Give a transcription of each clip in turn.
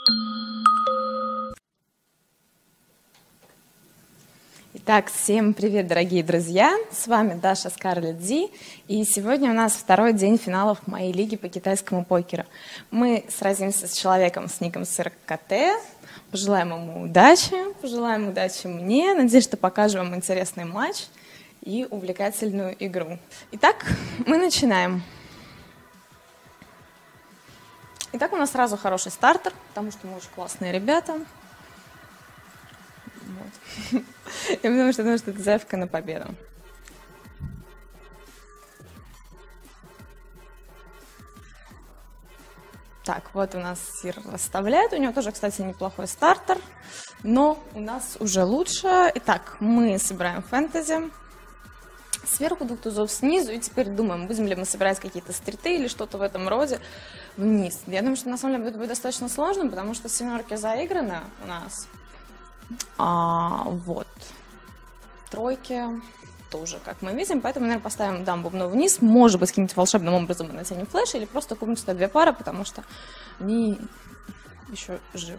Итак, всем привет, дорогие друзья! С вами Даша Скарлетт Зи, и сегодня у нас второй день финалов моей лиги по китайскому покеру. Мы сразимся с человеком с ником СРКТ. Пожелаем ему удачи мне. Надеюсь, что покажу вам интересный матч и увлекательную игру. Итак, мы начинаем. Итак, у нас сразу хороший стартер, потому что мы очень классные ребята. Вот. Я думаю, что это заявка на победу. Так, вот у нас Сир расставляет. У него тоже, кстати, неплохой стартер, но у нас уже лучше. Итак, мы собираем фэнтези. Сверху двух тузов снизу, и теперь думаем, будем ли мы собирать какие-то стриты или что-то в этом роде вниз. Я думаю, что на самом деле это будет достаточно сложно, потому что семерки заиграны у нас. Вот. Тройки тоже, как мы видим, поэтому, наверное, поставим дам бубну вниз. Может быть, каким-то волшебным образом мы натянем флеш, или просто купим сюда две пары, потому что они еще живы.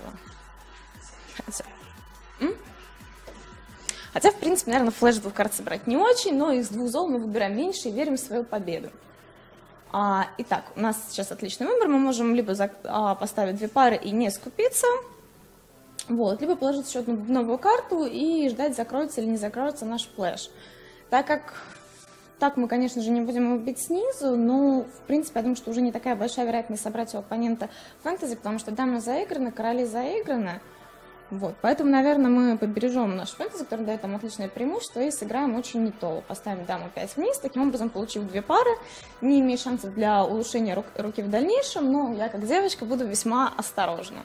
Хотя, в принципе, наверное, флеш двух карт собирать не очень, но из двух зол мы выбираем меньше и верим в свою победу. Итак, у нас сейчас отличный выбор. Мы можем либо поставить две пары и не скупиться, вот, либо положить еще одну новую карту и ждать, закроется или не закроется наш флеш. Так как так мы, конечно же, не будем его бить снизу, но, в принципе, я думаю, что уже не такая большая вероятность собрать у оппонента фэнтези, потому что дамы заиграны, короли заиграны. Вот, поэтому, наверное, мы побережем наш фэнтези, который дает нам отличное преимущество, и сыграем очень нетоло. Поставим даму 5 вниз, таким образом, получив две пары, не имея шансов для улучшения руки в дальнейшем, но я, как девочка, буду весьма осторожна.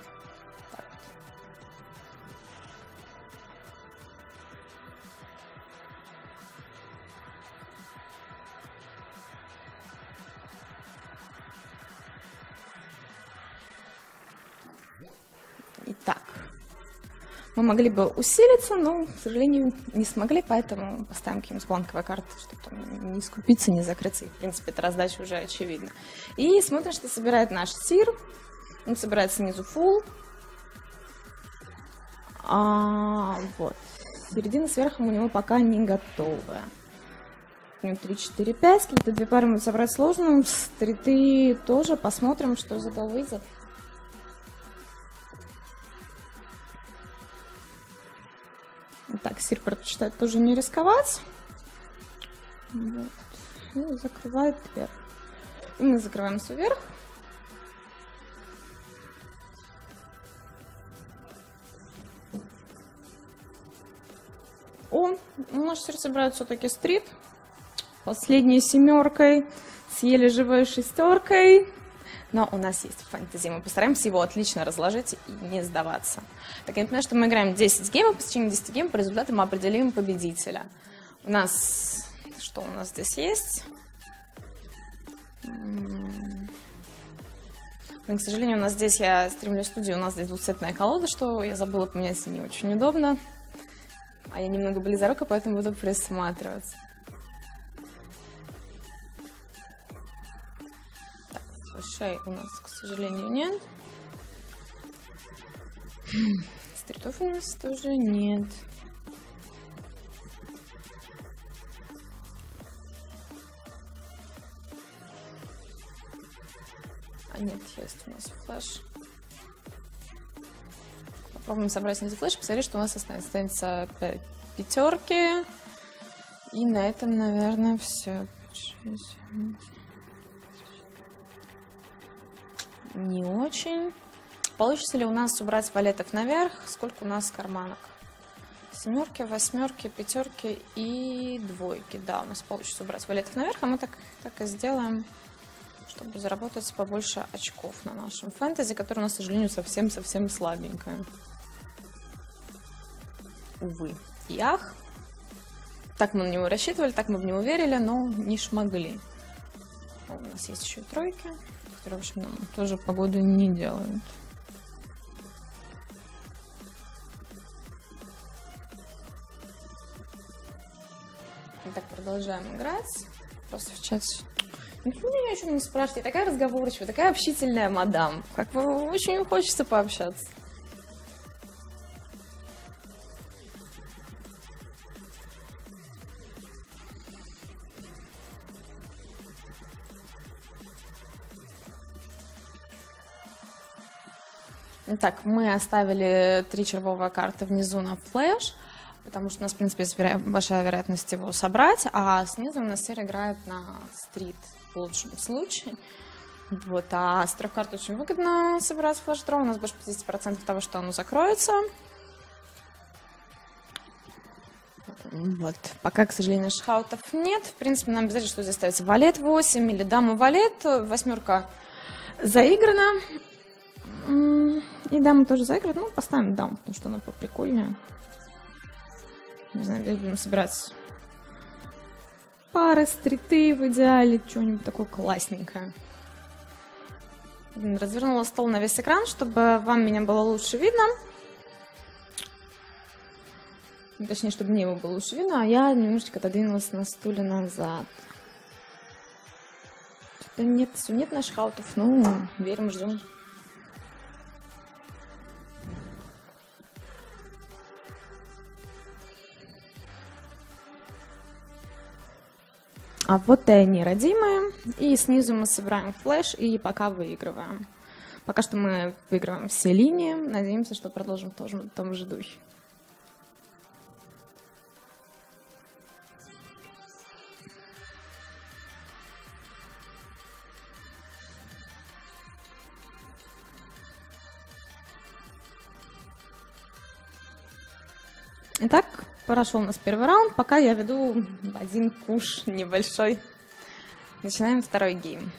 Итак, мы могли бы усилиться, но, к сожалению, не смогли, поэтому поставим какие-нибудь бланковые карты, чтобы там не скупиться, не закрыться. И, в принципе, эта раздача уже очевидна. И смотрим, что собирает наш Сир. Он собирает снизу фулл. Вот. Середина с верхом у него пока не готовая. У него 3, 4, 5. Какие-то две пары будет собрать сложно. Стриты тоже. Посмотрим, что из этого выйдет. Так, Сир предпочитает тоже не рисковать. Вот. И закрывает вверх. И мы закрываем вверх. Наш Сир собирает все-таки стрит. Последней семеркой. Съели живой шестеркой. Но у нас есть фэнтези, мы постараемся его отлично разложить и не сдаваться. Так, я понимаю, что мы играем 10 геймов, по течение 10 геймов по результатам мы определим победителя. У нас... Что у нас здесь есть? К сожалению, у нас здесь, я стримлю студию, у нас здесь двухцветная колода, что я забыла поменять, не очень удобно. А я немного близорука, поэтому буду присматриваться. Шей у нас, к сожалению, нет. Стритов у нас тоже нет. Нет, есть у нас флеш. Попробуем собрать снизу флеш, посмотреть, что у нас останется пятерки. И на этом, наверное, все. Не очень. Получится ли у нас убрать валетов наверх? Сколько у нас карманок? Семерки, восьмерки, пятерки и двойки. Да, у нас получится убрать валетов наверх, а мы так и сделаем, чтобы заработать побольше очков на нашем фэнтези, который у нас, к сожалению, совсем-совсем слабенькое. Увы и ах. Так мы на него рассчитывали, так мы в него верили, но не шмогли. У нас есть еще и тройки, которые, в общем, нам тоже погоду не делают. Итак, продолжаем играть. Просто в чате Почему меня еще не спрашиваете? Я такая разговорчивая, такая общительная мадам. Как бы очень хочется пообщаться. Итак, мы оставили 3 червовые карты внизу на флеш, потому что у нас, в принципе, есть большая вероятность его собрать, а снизу у нас серия играет на стрит в лучшем случае. Вот, а с 3 карт очень выгодно собирать флеш-дроу, у нас больше 50% того, что оно закроется. Вот. Пока, к сожалению, шахаутов нет. В принципе, нам обязательно, что здесь ставится валет 8 или дама валет. 8 заиграна. И даму тоже заиграть. Ну, поставим даму, потому что она поприкольнее. Не знаю, будем собирать пары, стриты в идеале, что-нибудь такое классненькое. Развернула стол на весь экран, чтобы вам меня было лучше видно. Точнее, чтобы мне его было лучше видно, а я немножечко отодвинулась на стуле назад. Что-то нет, все нет наших аутов. Ну, верим, ждем. А вот и они, родимые. И снизу мы собираем флеш и пока выигрываем. Пока что мы выигрываем все линии. Надеемся, что продолжим в том же духе. Итак, прошел у нас первый раунд, пока я веду один пуш небольшой. Начинаем второй гейм.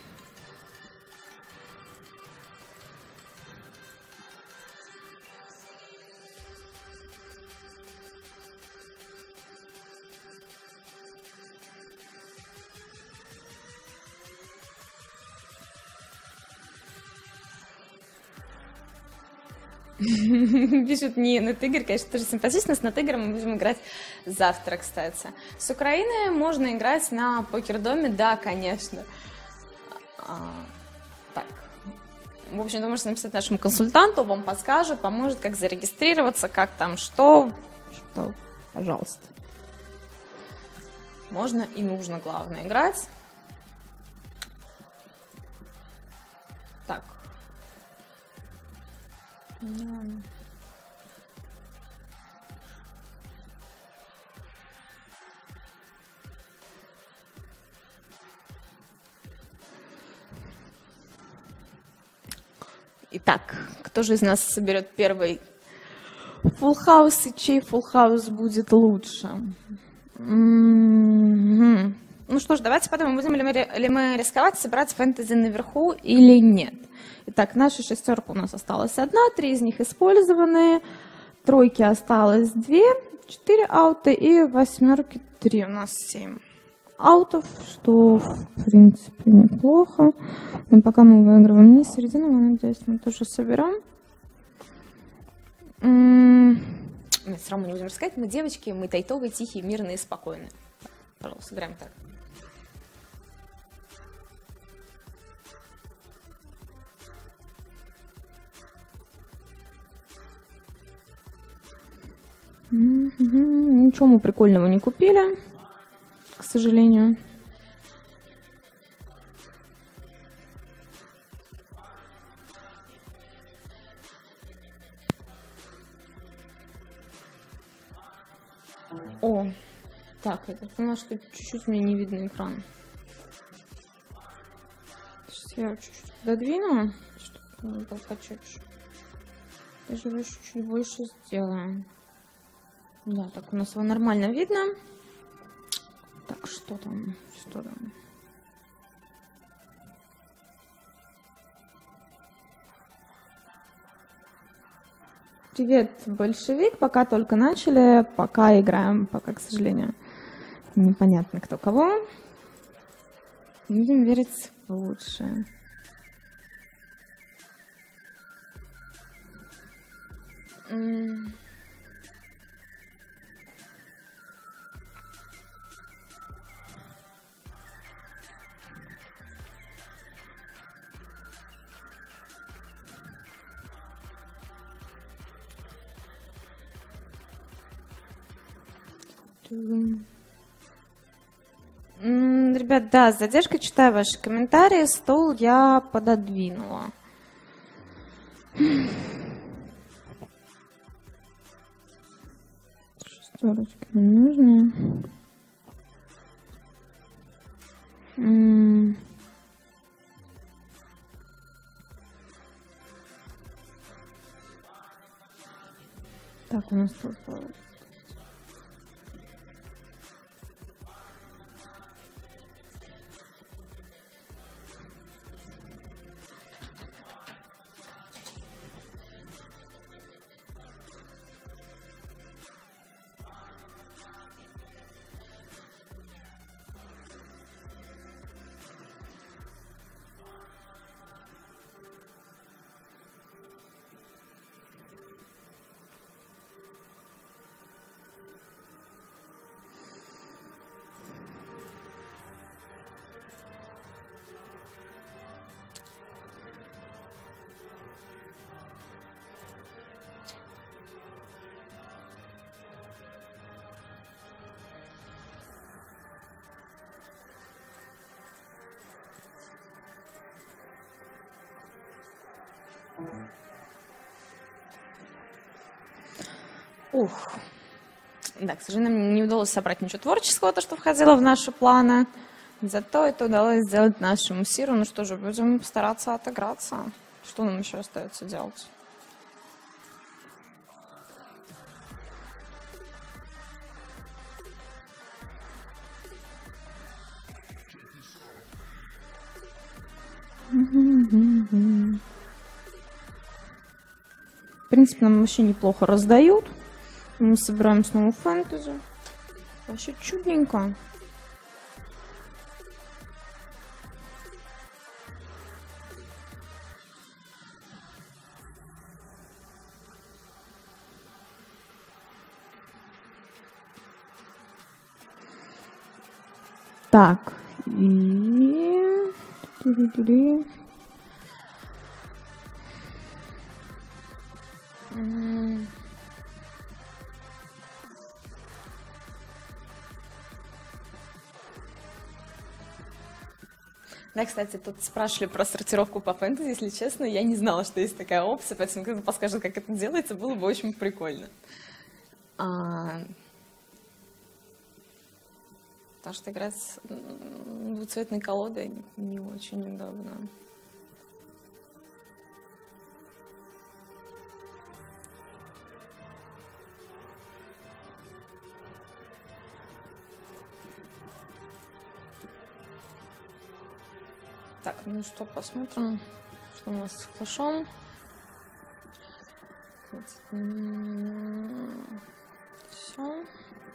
Пишут, не NetEgger, конечно, тоже симпатично. С NetEgger мы будем играть завтра, кстати. С Украины можно играть на покердоме, да, конечно. Так. В общем, вы можете написать нашему консультанту, вам подскажет, поможет, как зарегистрироваться, как там, что, пожалуйста. Можно и нужно, главное, играть. Так. Итак, кто же из нас соберет первый full house и чей full house будет лучше? Ну что ж, давайте подумаем, будем ли мы рисковать собрать фэнтези наверху или нет. Итак, наша шестерка у нас осталась одна, 3 из них использованные, тройки осталось 2, 4 аута и восьмерки 3, у нас 7 аутов, что в принципе неплохо. Но пока мы выигрываем не середину, я надеюсь, мы тоже соберем. Нет, все равно не будем рассказать, мы девочки, мы тайтовые, тихие, мирные, спокойные. Пожалуйста, сыграем так. Ничего мы прикольного не купили, к сожалению. О, так, это поняла, что чуть-чуть мне не видно экран. Сейчас я чуть-чуть пододвину, чтобы он был почетче. Даже его чуть-чуть больше сделаем. Да, так у нас его нормально видно. Так, что там? Что там? Привет, большевик. Пока только начали, пока играем, пока, к сожалению, непонятно кто кого. Будем верить в лучшее. Ребят, да, с задержкой читаю ваши комментарии. Стол я пододвинула. Шестерочки нужны. Так, у нас тут... Ух. Да, к сожалению, мне не удалось собрать ничего творческого, то, что входило в наши планы. Зато это удалось сделать нашему Сиру. Ну что же, будем стараться отыграться. Что нам еще остается делать? В принципе, нам вообще неплохо раздают. Мы собираем снова фэнтези. Вообще чудненько. Так, и... Да, кстати, тут спрашивали про сортировку по фэнтези, если честно, я не знала, что есть такая опция, поэтому кто-то подскажет, как это делается, было бы очень прикольно. Потому что играть с двуцветной колодой не очень удобно. Так, ну что, посмотрим, что у нас с флешом. Все.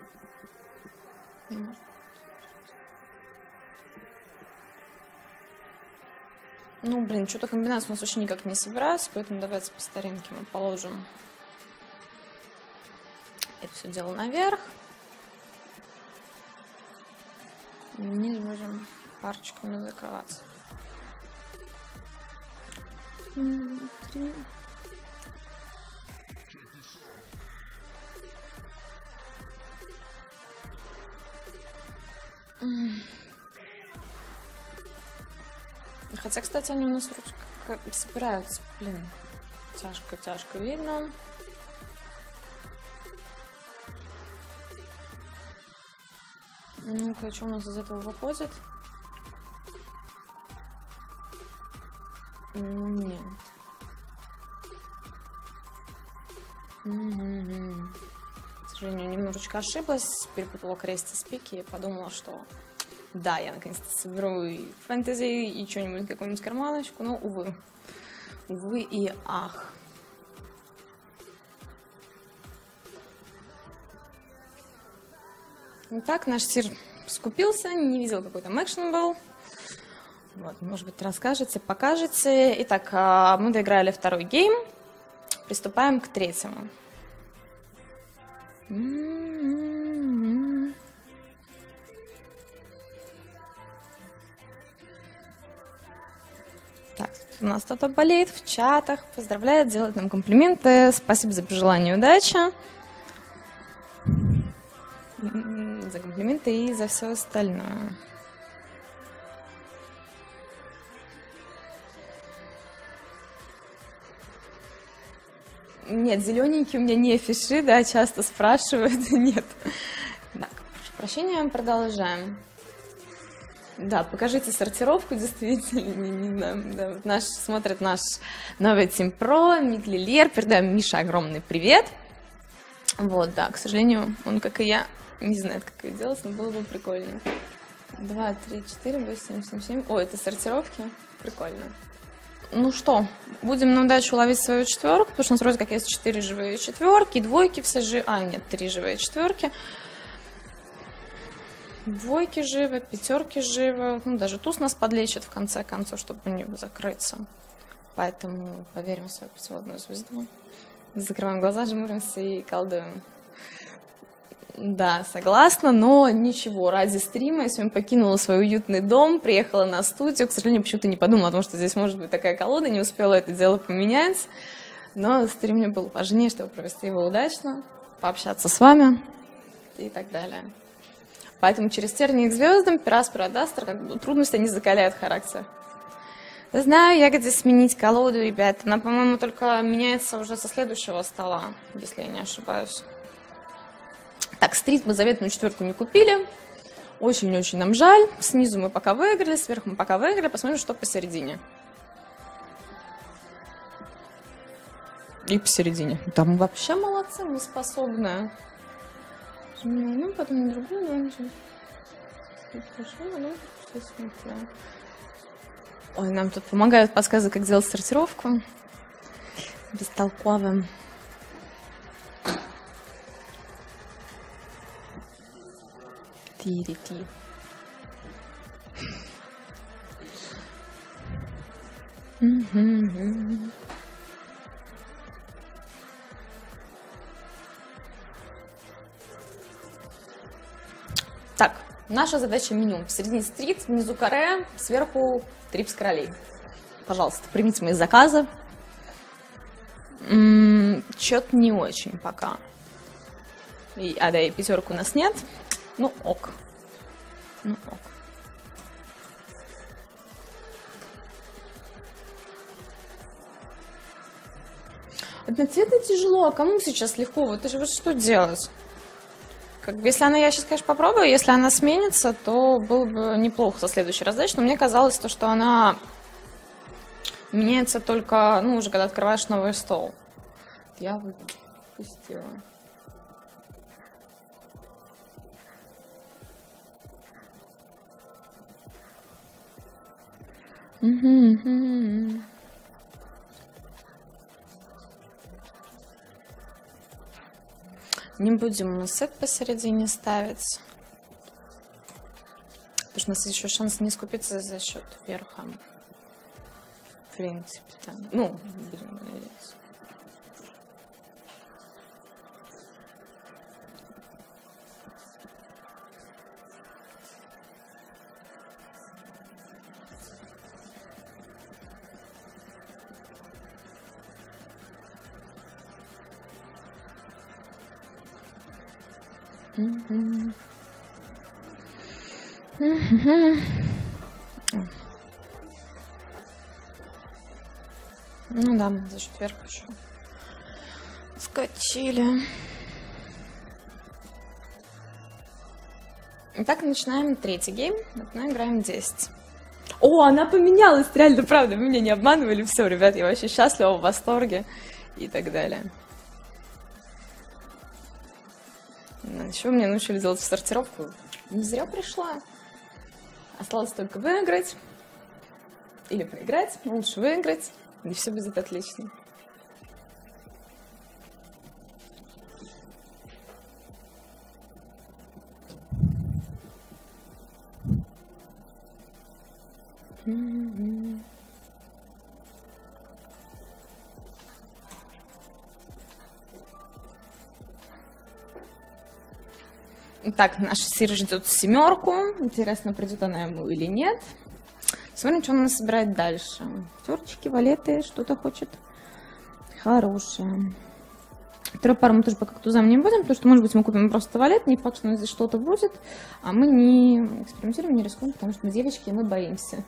Ну, блин, что-то комбинацию у нас вообще никак не собирается, поэтому давайте по старинке мы положим это все дело наверх. И вниз будем парочками закрываться. 3. Хотя, кстати, они у нас вроде как собираются. Блин, тяжко видно. Ну-ка, что у нас из этого выходит? Нет. К сожалению, немножечко ошиблась, перепутала крести с пики и подумала, что да, я наконец-то соберу и фэнтези, и что-нибудь, какую-нибудь карманочку, но, увы. Увы и ах. Итак, наш Сир скупился, не видел, какой там экшен был. Вот, может быть, расскажете, покажете. Итак, мы доиграли второй гейм. Приступаем к третьему. Так, у нас кто-то болеет в чатах, поздравляет, делает нам комплименты. Спасибо за пожелание удачи. За комплименты и за все остальное. Нет, зелененькие у меня не афиши, да, часто спрашивают. Нет. Так, прошу прощения, продолжаем. Да, покажите сортировку, действительно, не знаю, да, смотрит наш новый Team Pro, Миклилер, передаем Мише огромный привет. Вот, да, к сожалению, он, как и я, не знает, как это делать, но было бы прикольно. 2, 3, 4, 8, 7, 7. О, это сортировки, прикольно. Ну что, будем на удачу ловить свою четверку, потому что у нас вроде как есть 4 живые четверки, двойки все живы, нет, 3 живые четверки. Двойки живы, пятерки живы, ну даже туз нас подлечит в конце концов, чтобы у него закрыться. Поэтому поверим в свою путеводную звезду. Закрываем глаза, жмуримся и колдуем. Да, согласна, но ничего, ради стрима я сегодня покинула свой уютный дом, приехала на студию, к сожалению, почему-то не подумала о том, что здесь может быть такая колода, не успела это дело поменять, но стрим мне был важнее, чтобы провести его удачно, пообщаться с вами и так далее. Поэтому через тернии к звездам, Пираспера Дастер, как бы трудности не закаляют характер. Знаю я, где сменить колоду, ребята, она, по-моему, только меняется уже со следующего стола, если я не ошибаюсь. Так, стрит мы заветную четверку не купили. Очень-очень нам жаль. Снизу мы пока выиграли, сверху мы пока выиграли. Посмотрим, что посередине. И посередине. Да, мы вообще молодцы, мы способны. Ну, потом на другую. Ой, нам тут помогают подсказы, как делать сортировку. Бестолковым. Ти-ри-ти. Так, наша задача меню. Посередине стрит, внизу каре, сверху трипс королей. Пожалуйста, примите мои заказы. Чё-то не очень пока. Да, и пятерку у нас нет. Ну ок. Ну ок. Одноцветно тяжело, а кому сейчас легко? Вот что делать? Как бы, если я сейчас, конечно, попробую, если она сменится, то было бы неплохо со следующей раздачей, но мне казалось, что она меняется только, ну, уже когда открываешь новый стол. Я выпустила. Не будем мы сет посередине ставить, потому что у нас еще шанс не скупиться за счет верха. В принципе, там. Ну, будем надеяться. Ну да, мы за четверг еще скачили. Итак, начинаем третий гейм. Мы играем 10. О, она поменялась, реально, правда, вы меня не обманывали. Все, ребят, я вообще счастлива, в восторге и так далее. Еще мне научили делать сортировку. Не зря пришла. Осталось только выиграть. Или проиграть. Лучше выиграть. И все будет отлично. Так, наш сир ждет семерку. Интересно, придет она ему или нет. Смотрим, что он нас собирает дальше. Терчики, валеты, что-то хочет хорошее. Вторую пару мы тоже пока тузам не будем, потому что, может быть, мы купим просто валет, не факт, что здесь что-то будет, а мы не экспериментируем, не рискуем, потому что мы девочки, и мы боимся.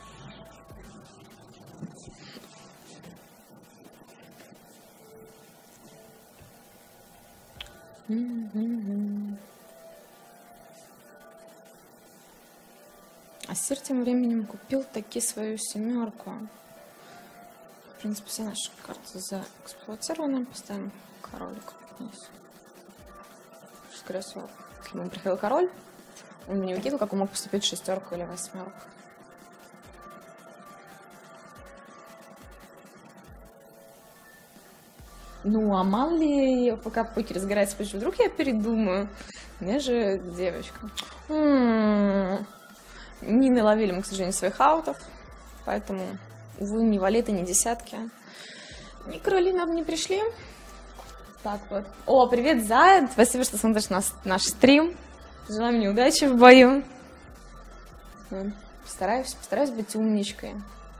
А сир тем временем купил таки свою семерку. В принципе, все наши карты заэксплуатированы. Поставим королик вниз. Скорее всего, к нему приходил король. Он мне выкинул, как он мог поступить шестерку или восьмерку. Ну, а мало ли, пока покер разгорается, почему вдруг я передумаю? Я же девочка. Не наловили мы, к сожалению, своих аутов, поэтому, увы, ни валеты, ни десятки, ни короли нам не пришли. Так вот. О, привет, Заяд! Спасибо, что смотришь наш стрим. Желаю мне удачи в бою. Постараюсь быть умничкой.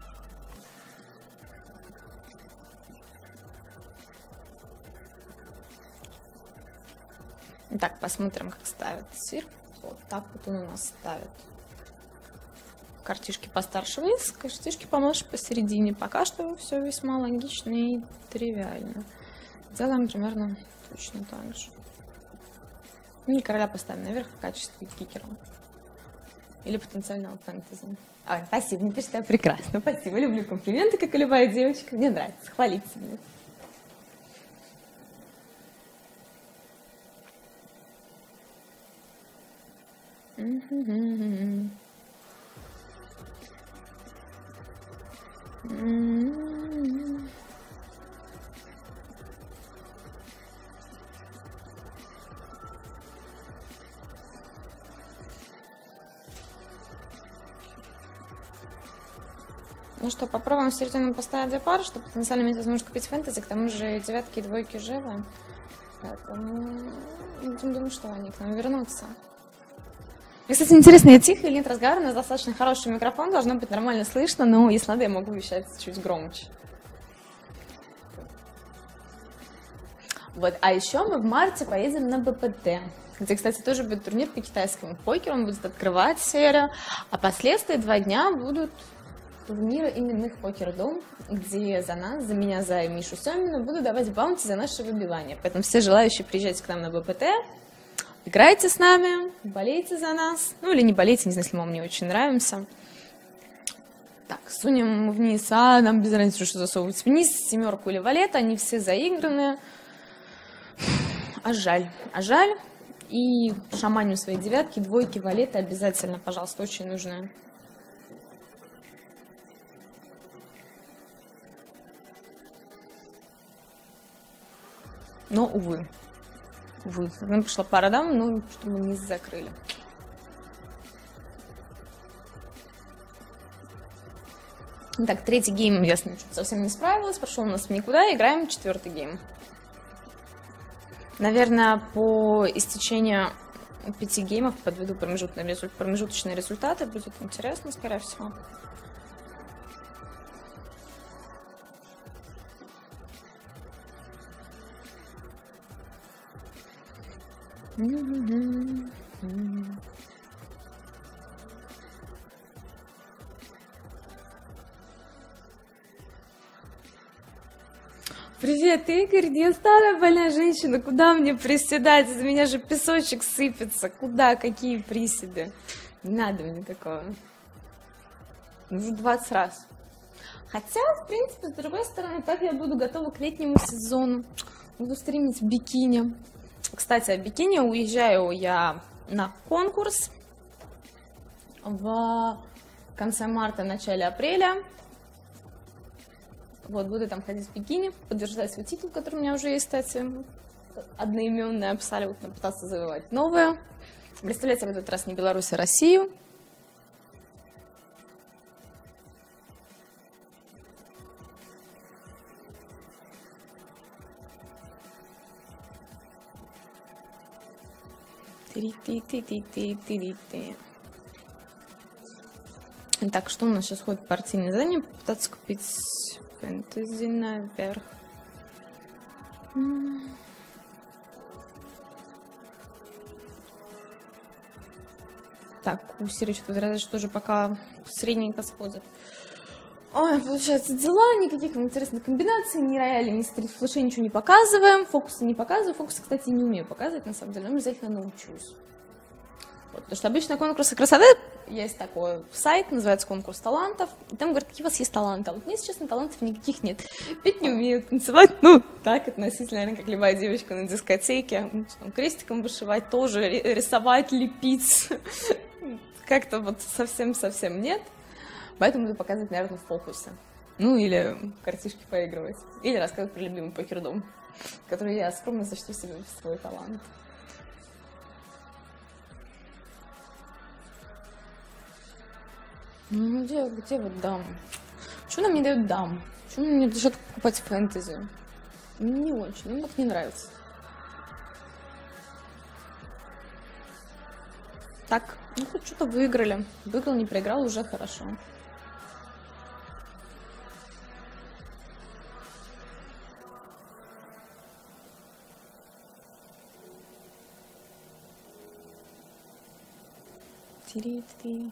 Итак, посмотрим, как ставит сир. Вот так вот он у нас ставит. Картишки постарше вниз, картишки помладше посередине. Пока что все весьма логично и тривиально. Делаем примерно точно так же. И короля поставим наверх в качестве кикера. Или потенциального фэнтези. Ой, спасибо, мне пишет, я прекрасно. Спасибо, люблю комплименты, как и любая девочка. Мне нравится, хвалиться мне. Ну что, попробуем середину поставить две пары, чтобы потенциально иметь возможность купить фэнтези, к тому же девятки и двойки живы. Поэтому будем думать, что они к нам вернутся. И, кстати, интересно, я тихо или нет разговора, у нас достаточно хороший микрофон, должно быть нормально слышно, но если надо, я могу вещать чуть громче. Вот, а еще мы в марте поедем на БПТ, где, кстати, тоже будет турнир по китайскому покеру, он будет открывать серию, а последствия 2 дня будут турниры именных покер-дом, где за нас, за меня, за Мишу Семину буду давать баунти за наше выбивание. Поэтому все желающие приезжайте к нам на БПТ, играйте с нами, болейте за нас, ну или не болейте, не знаю, если мы вам не очень нравимся. Так, сунем вниз, нам без разницы, что засовывать вниз, семерку или валет, они все заиграны. А жаль. И шаманю свои девятки, двойки, валеты обязательно, пожалуйста, очень нужны. Но, увы. Нам пришла пара дам, но что мы не закрыли. Так, 3-й гейм я с ним совсем не справилась, пошел у нас в никуда, играем 4-й гейм. Наверное, по истечению 5 геймов подведу промежуточные результаты, будет интересно, скорее всего. Привет, Игорь, я старая больная женщина, куда мне приседать? Из меня же песочек сыпется, куда, какие приседы? Не надо мне такого. Уже 20 раз. Хотя, в принципе, с другой стороны, так я буду готова к летнему сезону. Буду стримить в бикини. Кстати, о бикини уезжаю я на конкурс в конце марта, начале апреля. Вот, буду там ходить в бикини, подтверждать свой титул, который у меня уже есть, кстати, одноименный, абсолютно, пытаться завоевать новое. Представлять я в этот раз не Беларусь, а Россию. Так, что у нас сейчас ходит партийное задание? Попытаться купить фэнтези наверх. Так, у Сиры что-то тоже пока средненько сходит. Ой, получается, дела, никаких интересных комбинаций, ни рояля, ни стрит-флешей ничего не показываем, фокусы не показываю. Фокусы, кстати, не умею показывать, на самом деле, но обязательно научусь. Вот, потому что обычно конкурсы красоты, есть такой сайт, называется «Конкурс талантов», и там говорят, какие у вас есть таланты. А вот мне, если честно, талантов никаких нет. Петь не умею, танцевать, ну, так, относительно, наверное, как любая девочка на дискотеке. Крестиком вышивать тоже, рисовать, лепить. Как-то вот совсем-совсем нет. Поэтому буду показывать, наверное, в фокусе. Ну, или картишки поигрывать. Или рассказывать про любимый покердом, который я скромно зачту себе в свой талант. Ну, где вот дам? Почему нам не дают дам? Почему нам не разрешат покупать фэнтези? Мне не очень, мне так не нравится. Так, ну хоть что-то выиграли. Выиграл, не проиграл, уже хорошо. Тири-тири.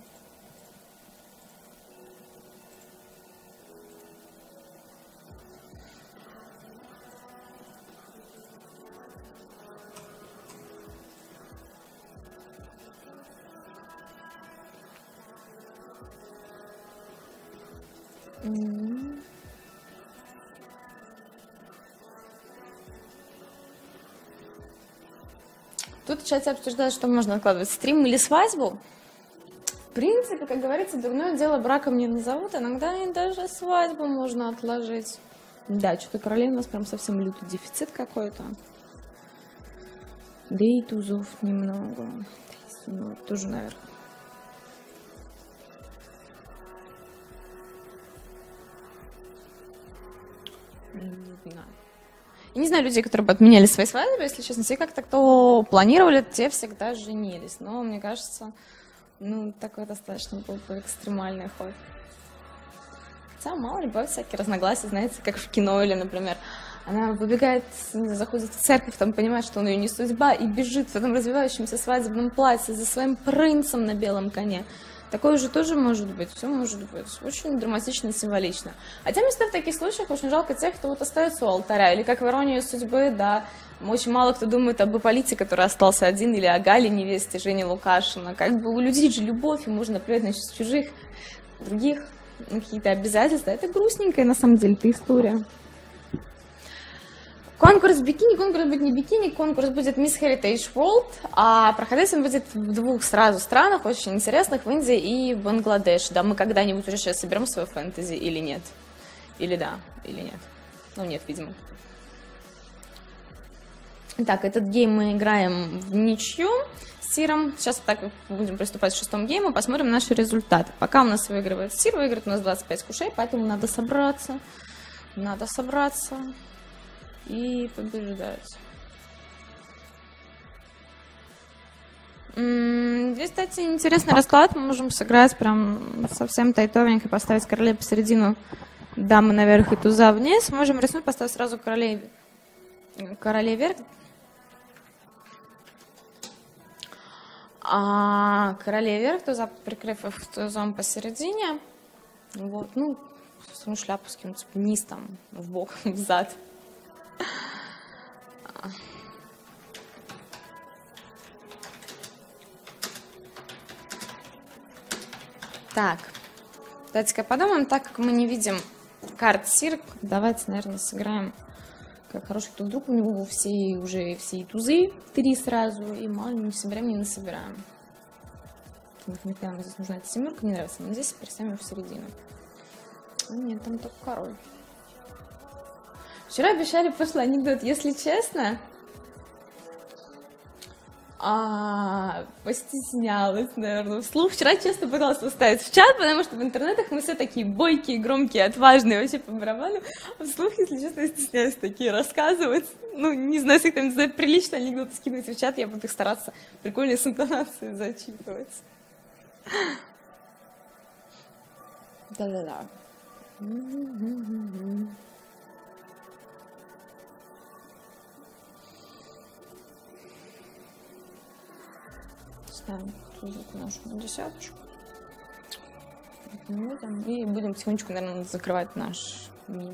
Тут в чате обсуждают, что можно откладывать, стрим или свадьбу. В принципе, как говорится, дурное дело браком не назовут, иногда и даже свадьбу можно отложить. Да, что-то королей у нас прям совсем лютый дефицит какой-то. Да и тузов немного. Ну, тоже наверх. Не знаю. Я не знаю людей, которые бы отменяли свои свадьбы, если честно. Все как-то, кто планировали, те всегда женились. Но мне кажется, ну, такой достаточно был бы экстремальный ход. Хотя, мало ли, бывают всякие разногласия, знаете, как в кино или, например, она выбегает, заходит в церковь, там понимает, что у нее не судьба, и бежит в этом развивающемся свадебном платье за своим принцем на белом коне. Такое же тоже может быть, все может быть. Очень драматично и символично. Хотя места в таких случаях очень жалко тех, кто вот остается у алтаря. Или как в «Иронии судьбы», да, очень мало кто думает об Ипполите, который остался один, или о Гале, невесте Жени Лукашина. Как бы у людей же любовь, и можно плевать на чужих, других, какие-то обязательства. Это грустненькая, на самом деле, эта история. Конкурс бикини, конкурс будет не бикини, конкурс будет Miss Heritage World, а проходить он будет в двух сразу странах, очень интересных, в Индии и в Бангладеш. Да, мы когда-нибудь уже сейчас соберем свое фэнтези или нет? Или да, или нет? Ну нет, видимо. Итак, этот гейм мы играем в ничью с Сиром. Сейчас так будем приступать к шестому гейму, посмотрим наши результаты. Пока у нас выигрывает Сир, выиграет у нас 25 кушей, поэтому надо собраться. Надо собраться. И побеждать. Здесь, кстати, интересный расклад. Мы можем сыграть прям совсем тайтовенько, поставить королей посередину, дамы наверх и туза вниз. Можем рискнуть, поставить сразу королей вверх. А королей вверх, туза прикрыв их тузом посередине. Вот, ну, свою шляпу скинуть вниз, там, в бок, в зад. Так, давайте-ка подумаем, так как мы не видим карт Сир, давайте, наверное, сыграем как хороший, кто вдруг у него все тузы, 3 сразу, и мало не собираем, не насобираем. Здесь нужна эта семерка, не нравится, но здесь переставим в середину. Нет, там только король. Вчера обещали пошлый анекдот, если честно, постеснялась, наверное, вслух. Вчера честно пыталась поставить в чат, потому что в интернетах мы все такие бойкие, громкие, отважные, вообще по барабану. А вслух, если честно, я стесняюсь такие рассказывать. Ну, не знаю, если кто-нибудь знает прилично анекдоты скинуть в чат, я буду их стараться прикольно с интонацией зачитывать. Да-да-да. Ставим тузик нашу на десяточку. И будем потихонечку, наверное, закрывать наш мид.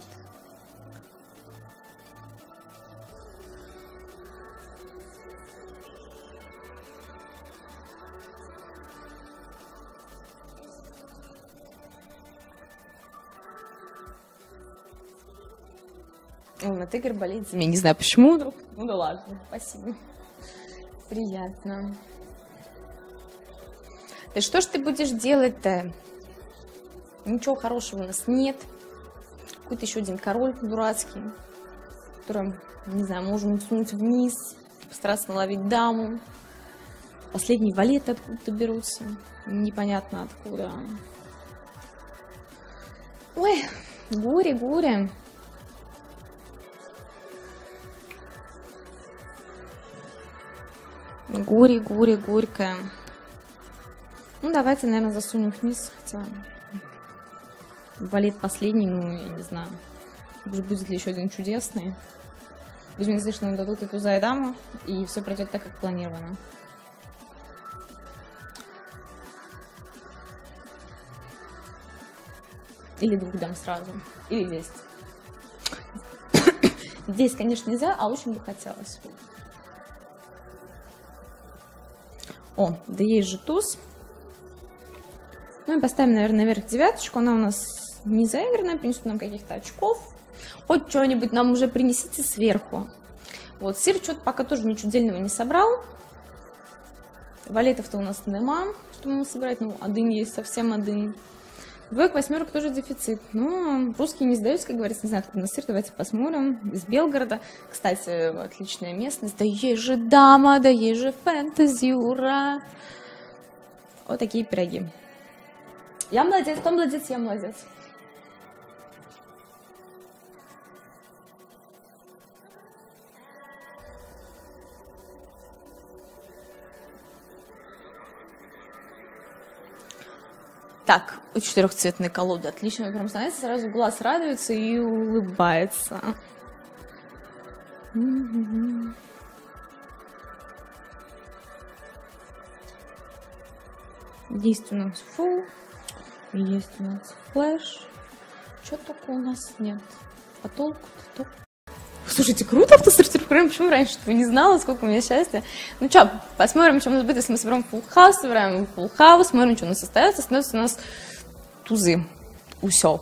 На тигр болеет за меня. Не знаю почему вдруг. Ну да ладно, спасибо. Приятно. Да что ж ты будешь делать-то? Ничего хорошего у нас нет. Какой-то еще один король дурацкий, которым, не знаю, можем сунуть вниз, постараться наловить даму. Последние валеты откуда-то берутся. Непонятно откуда. Ой, горе, горе. Горе, горе, горькое. Ну, давайте, наверное, засунем вниз, хотя валет последний, ну, я не знаю. Будет ли еще один чудесный. Будем надеяться, что нам дадут и туза, и даму, и все пройдет так, как планировано. Или двух дам сразу, или 10. Здесь, конечно, нельзя, а очень бы хотелось. О, да есть же туз. Ну и поставим, наверное, наверх девяточку. Она у нас не заигранная, принесет нам каких-то очков. Хоть что-нибудь нам уже принесите сверху. Вот, сыр что-то пока тоже ничего дельного не собрал. Валетов-то у нас нема, что мы собирать. Ну, один есть, совсем один. Двоек, восьмерок тоже дефицит. Ну, русские не сдаются, как говорится, не знаю, кто на сыр. Давайте посмотрим. Из Белгорода. Кстати, отличная местность. Да есть же дама, да есть же фэнтези, ура! Вот такие пироги. Я молодец, кто молодец, я молодец. Так, у четырехцветной колоды отлично, прям, знаете, сразу глаз радуется и улыбается. Есть у нас фул, есть у нас флэш. Что только у нас нет? А толку-то? Слушайте, круто автосортир прям, почему раньше-то не знала, сколько у меня счастья. Ну что, посмотрим, что у нас будет, если мы соберем full house, собираем full house, смотрим, что у нас остается. Остается у нас тузы. Усё.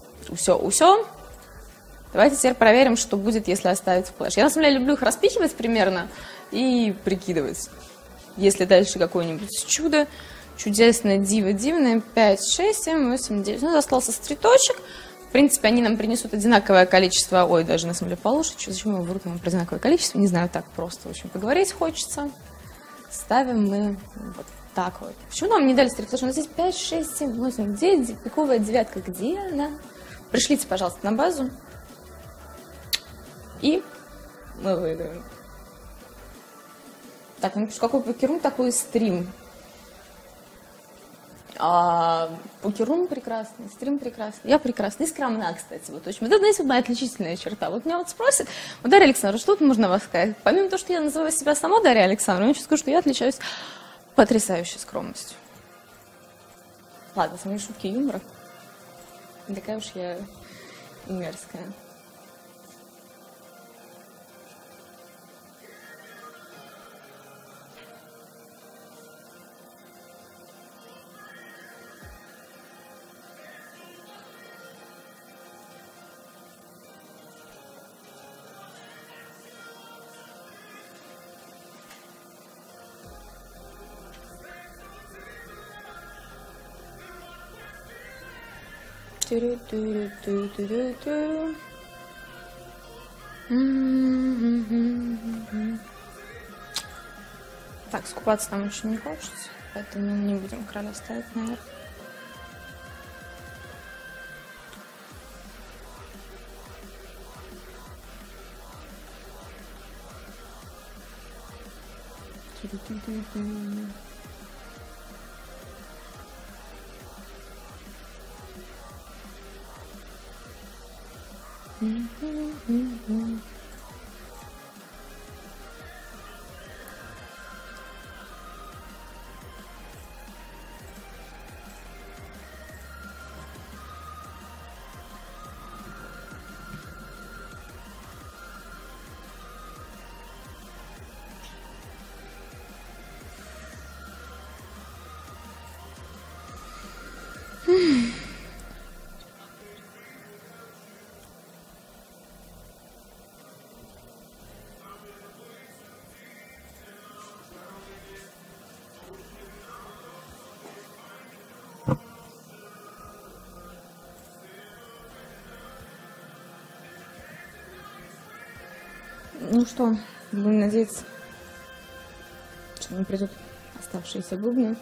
Давайте теперь проверим, что будет, если оставить флеш. Я, на самом деле, люблю их распихивать примерно и прикидывать. Если дальше какое-нибудь чудо, чудесное, дивное, 5, 6, 7, 8, 9. Ну, остался стриточек. В принципе, они нам принесут одинаковое количество, ой, даже на самом деле получше, зачем мы врут нам про одинаковое количество, не знаю, так просто очень поговорить хочется. Ставим мы вот так вот. Почему нам не дали стрит? Потому что у нас здесь 5, 6, 7, 8, 9, пиковая девятка, где она? Пришлите, пожалуйста, на базу. И мы выиграем. Так, ну какой покерун, такой стрим. Покерун прекрасный, стрим прекрасный, я прекрасный, и скромна, кстати, вот очень. Вот это, знаете, моя отличительная черта. Вот меня вот спросят, вот, Дарья Александровна, что тут можно вас сказать? Помимо того, что я называю себя сама Дарья Александровна, я сейчас скажу, что я отличаюсь потрясающей скромностью. Ладно, с моей шутки юмора. Не такая уж я и мерзкая. Так, скупаться там очень не хочется, поэтому не будем короля ставить наверх. Ну что, будем надеяться, что нам придут оставшиеся бубны.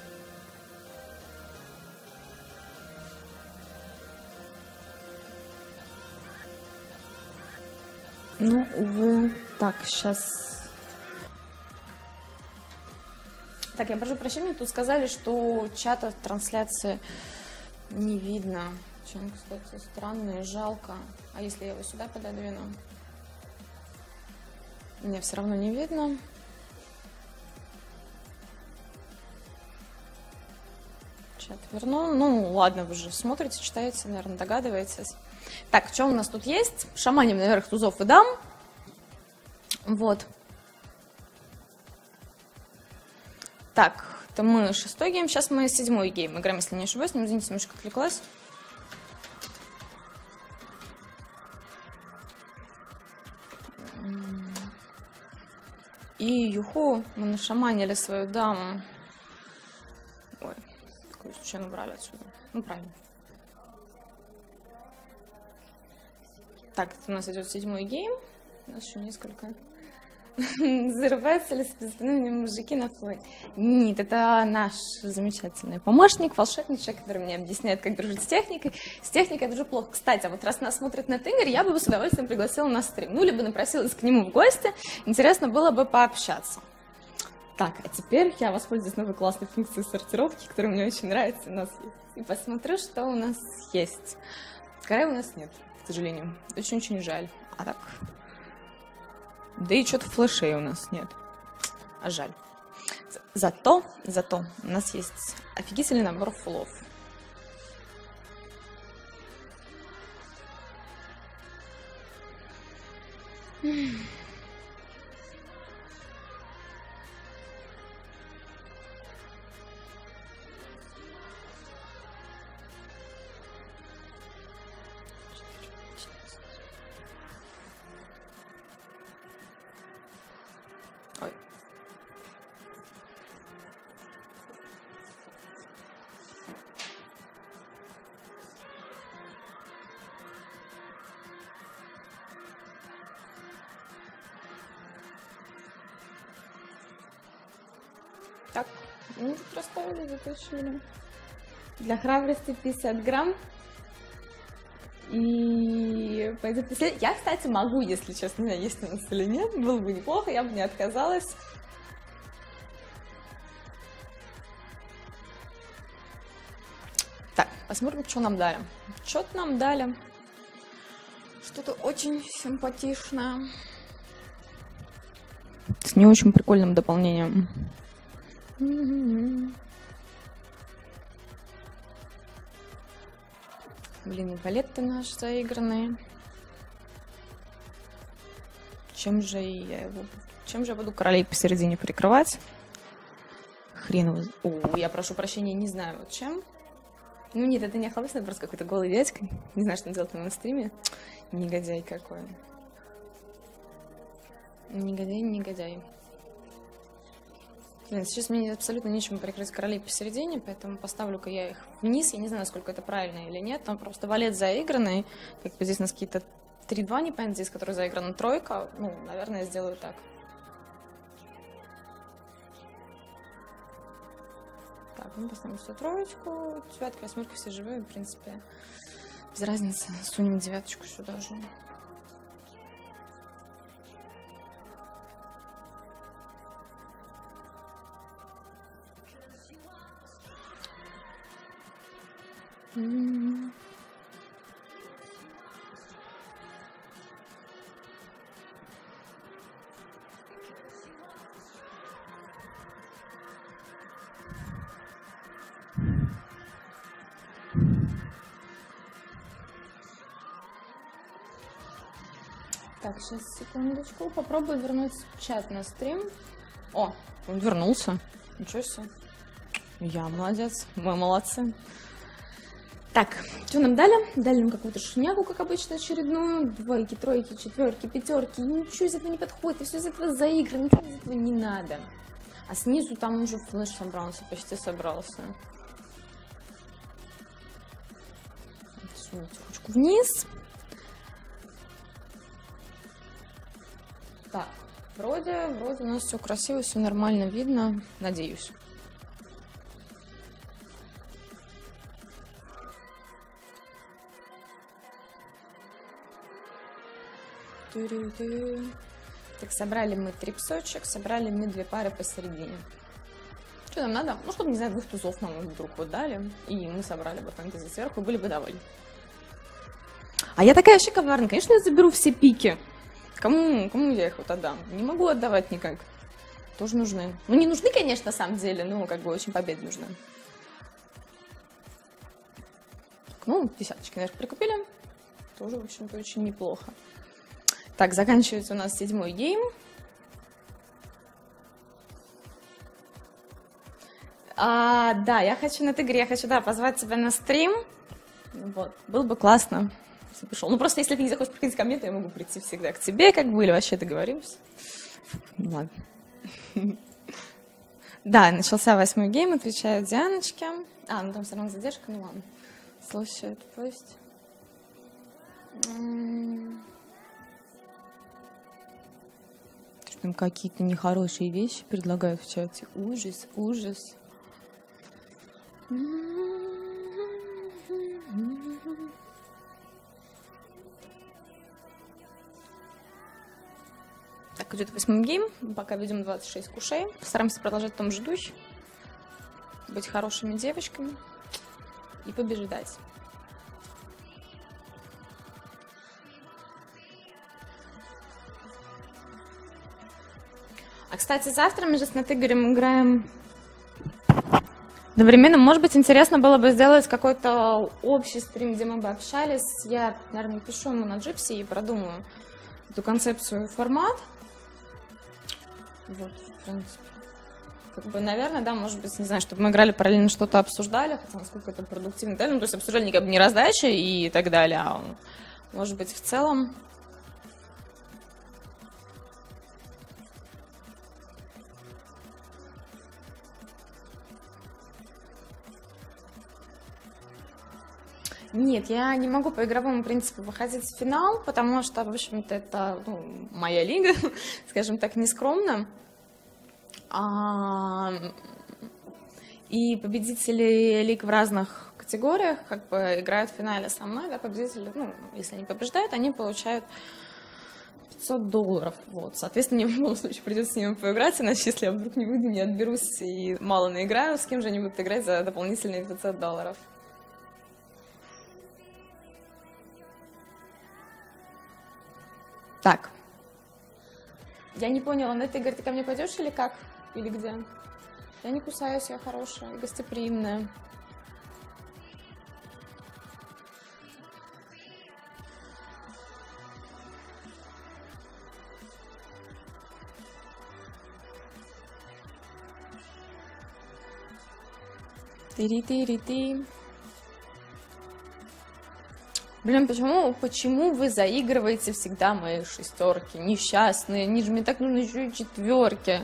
Ну, увы. Так, сейчас... Так, я прошу прощения, тут сказали, что чата трансляции не видно. Чем, кстати, странно и жалко. А если я его сюда пододвину? Мне все равно не видно. Чат верну. Ну, ладно, вы же смотрите, читаете, наверное, догадываетесь. Так, что у нас тут есть? Шаманим наверх тузов и дам. Вот. Так, это мы 6-й гейм, сейчас мы 7-й гейм играем, если не ошибаюсь. Не извините, немножко отвлеклась. И юху, мы нашаманили свою даму. Ой, какую случайно убрали отсюда. Ну, правильно. Так, это у нас идет 7-й гейм. У нас еще несколько. Зарываются ли специальные мужики на флоре? Нет, это наш замечательный помощник, волшебничек, который мне объясняет, как дружить с техникой. С техникой я дружу плохо. Кстати, вот раз нас смотрит net Игорь, я бы его с удовольствием пригласила на стрим. Ну, либо напросилась к нему в гости. Интересно было бы пообщаться. Так, а теперь я воспользуюсь новой классной функцией сортировки, которая мне очень нравится у нас есть. И посмотрю, что у нас есть. Скорее у нас нет, к сожалению. Очень-очень жаль. А так... Да и что-то флешей у нас нет. А жаль. Зато у нас есть офигительный набор фулов. Ой. Так, мы тут расставили, затащили. Для храбрости 50 грамм. И пойдет последний. Я, кстати, могу, если честно, у меня есть у нас или нет. Было бы неплохо, я бы не отказалась. Так, посмотрим, что нам дали. Что-то нам дали. Что-то очень симпатичное. С не очень прикольным дополнением. Блин, и палеты наши заигранные. Чем же я буду королей посередине прикрывать? Хрен его. О, я прошу прощения, не знаю вот чем. Ну нет, это не охлобыстно, это просто какой-то голый дядька. Не знаю, что он делает на стриме. Негодяй какой. Негодяй. Блин, сейчас мне абсолютно нечем прикрыть королей посередине, поэтому поставлю-ка я их вниз. Я не знаю, насколько это правильно или нет. Там просто валет заигранный. Как бы здесь у нас какие-то 3-2, не понятно, здесь, который заиграна тройка. Ну, наверное, я сделаю так. Так, мы поставим сюда троечку. Девятка, восьмерка, все живые, в принципе. Без разницы. Сунем девяточку сюда же. Так, сейчас, секундочку. Попробую вернуть чат на стрим. О, он вернулся. Ничего себе. Я молодец. Мы молодцы. Так, что нам дали? Дали нам какую-то шнягу, как обычно, очередную. Двойки, тройки, четверки, пятерки. Ничего из этого не подходит. И все из этого заиграно. Ничего из этого не надо. А снизу там уже флеш собрался. Почти собрался. Сунуть ручку вниз. Вроде у нас все красиво, все нормально видно, надеюсь. Так, собрали мы 3 псочек, собрали мы 2 пары посередине. Что нам надо? Ну, чтобы, не знаю, 2 тузов нам вдруг вот дали, и мы собрали бы фэнтези сверху, были бы довольны. А я такая вообще коварная, конечно, я заберу все пики. Кому я их вот отдам? Не могу отдавать никак. Тоже нужны. Ну, не нужны, конечно, на самом деле, но как бы очень победы нужны. Ну, десяточки, наверное, прикупили. Тоже, в общем-то, очень неплохо. Так, заканчивается у нас 7-й гейм. Да, я хочу на игре, я хочу, да, позвать тебя на стрим. Вот, было бы классно, если пришел. Ну, просто если ты не захочешь приходить ко мне, то я могу прийти всегда к тебе, как бы, или вообще договоримся. Ладно. Да, начался 8-й гейм, отвечают Дианочке. Ну там все равно задержка, ну ладно. Слушают, пусть. Там какие-то нехорошие вещи предлагают в чате. Ужас, ужас. Так, идет 8-й гейм. Пока ведем 26 кушей. Постараемся продолжать в том же духе. Быть хорошими девочками. И побеждать. А, кстати, завтра мы же с Игорем играем одновременно. Может быть, интересно было бы сделать какой-то общий стрим, где мы бы общались. Я, наверное, напишу ему на Джипси и продумаю эту концепцию и формат. Вот, в принципе. Как бы, наверное, да, может быть, не знаю, чтобы мы играли параллельно, что-то обсуждали, хотя насколько это продуктивно. Да? Ну, то есть обсуждали как бы не раздачи и так далее, а может быть, в целом. Нет, я не могу по игровому принципу выходить в финал, потому что, в общем-то, это моя лига, скажем так, нескромно. И победители лиг в разных категориях как бы играют в финале со мной, да, победители, ну, если они побеждают, они получают $500. Вот, соответственно, мне в любом случае придется с ними поиграть, иначе если я вдруг не выйду, не отберусь и мало наиграю, с кем же они будут играть за дополнительные $500. Так. Я не поняла, на это, Игорь, ты ко мне пойдешь или как? Или где? Я не кусаюсь, я хорошая и гостеприимная. Тири-тири-ти. Блин, почему вы заигрываете всегда мои шестерки? Несчастные, они же мне так нужны еще и четверки.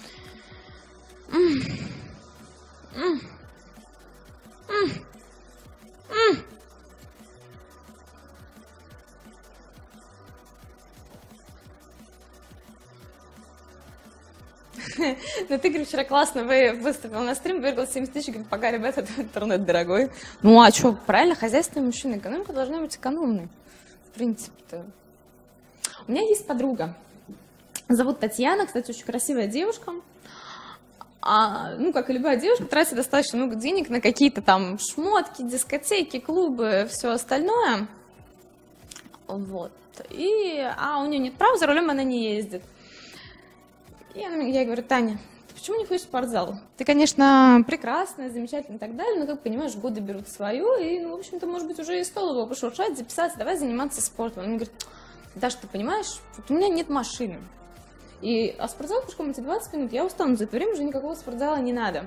Ну, ты, говоришь, вчера классно выступил на стрим, выиграл 70 тысяч, говорит, пока, ребята, интернет дорогой. Ну, а что, правильно, хозяйственные мужчины, экономика должна быть экономной, в принципе-то. У меня есть подруга, зовут Татьяна, кстати, очень красивая девушка. Ну, как и любая девушка, тратит достаточно много денег на какие-то там шмотки, дискотеки, клубы, все остальное. Вот. У нее нет прав, за рулем она не ездит. Я ей говорю, Таня, ты почему не ходишь в спортзал? Ты, конечно, прекрасная, замечательная и так далее, но, как понимаешь, годы берут свое, и, в общем-то, может быть, уже и стоило бы пошуршать, записаться, давай заниматься спортом. Она мне говорит, Даш, ты понимаешь, вот у меня нет машины. А спортзал пешком эти 20 минут, я устану, за это время уже никакого спортзала не надо.